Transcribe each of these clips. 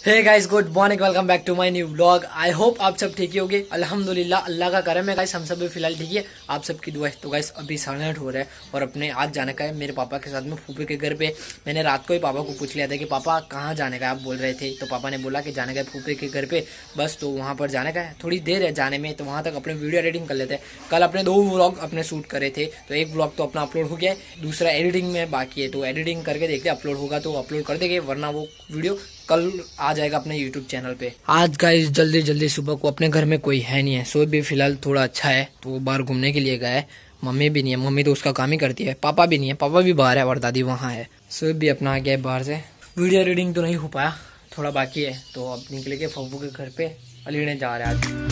Hey guys, good morning, welcome back to my new vlog. I hope आप सब ठीक ही होंगे। अल्हम्दुलिल्लाह, अल्लाह का करम है गाइस, हम सब भी फिलहाल ठीक है। आप सबकी दुआ है। तो गाइस अभी 8:30 हो रहा है और अपने आज जाने का है मेरे पापा के साथ में फूफे के घर पे। मैंने रात को ही पापा को पूछ लिया था कि पापा कहाँ जाने का आप बोल रहे थे, तो पापा ने बोला कि जाने का है फूफे के घर पे, बस तो वहाँ पर जाने का है। थोड़ी देर है जाने में, तो वहाँ तक अपने वीडियो एडिटिंग कर लेते हैं। कल अपने 2 व्लॉग अपने शूट करे थे, तो एक व्लॉग तो अपना अपलोड हो गया है, दूसरा एडिटिंग में बाकी है। तो एडिटिंग करके देखते अपलोड होगा तो अपलोड कर देंगे, वरना वो वीडियो कल आ जाएगा अपने यूट्यूब चैनल पे। आज गाइस जल्दी सुबह को अपने घर में कोई है नहीं है, सो भी फिलहाल थोड़ा अच्छा है तो वो बाहर घूमने के लिए गया है। मम्मी भी नहीं है, मम्मी तो उसका काम ही करती है। पापा भी नहीं है, पापा भी बाहर है और दादी वहाँ है। सो भी अपना आ गया है बाहर से। वीडियो एडिटिंग तो नहीं हो पाया, थोड़ा बाकी है, तो अब निकले के फब्बू के घर पे अलीने जा रहे हैं आज।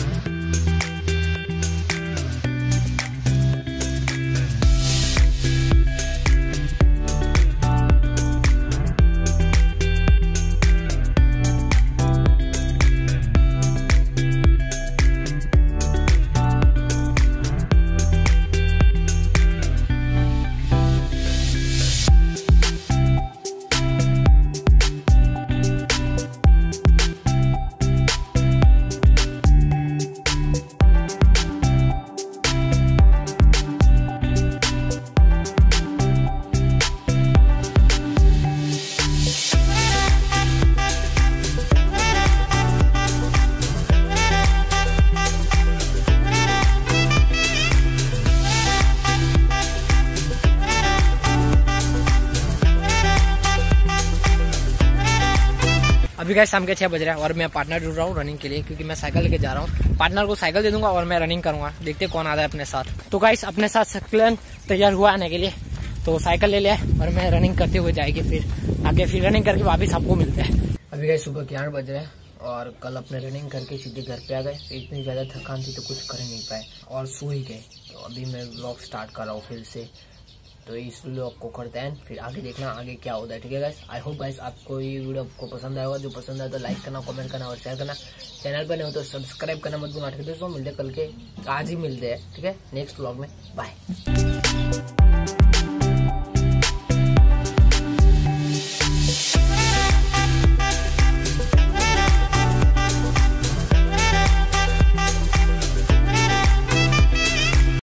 अभी गाइस शाम के 6 बज रहा है और मैं पार्टनर ढूंढ रहा हूँ रनिंग के लिए, क्योंकि मैं साइकिल लेके जा रहा हूँ। पार्टनर को साइकिल दे दूंगा और मैं रनिंग करूंगा, देखते कौन आता है अपने साथ। तो गाइस अपने साथ शक्लन तैयार हुआ आने के लिए, तो साइकिल ले लिया और मैं रनिंग करते हुए जाएगी, फिर आगे फिर रनिंग करके वापिस आपको मिलते हैं। अभी गाइस सुबह के 8 बज रहे हैं और कल अपने रनिंग करके सीधे घर पे आ गए। इतनी ज्यादा थकान थी तो कुछ कर ही नहीं पाए और सो ही गए। तो अभी मैं व्लॉग स्टार्ट कर रहा हूँ फिर से, तो इस व्लॉग को करते हैं, फिर आगे देखना आगे क्या होता है। ठीक है गाइस, आई होप गाइस आपको ये वीडियो आपको पसंद आएगा। जो पसंद आए तो लाइक करना, कमेंट करना और शेयर करना। चैनल पर नहीं हो तो सब्सक्राइब करना मत भूलना। ठीक है दोस्तों, मिलते कल के, आज ही मिलते हैं। ठीक है नेक्स्ट व्लॉग में, बाय।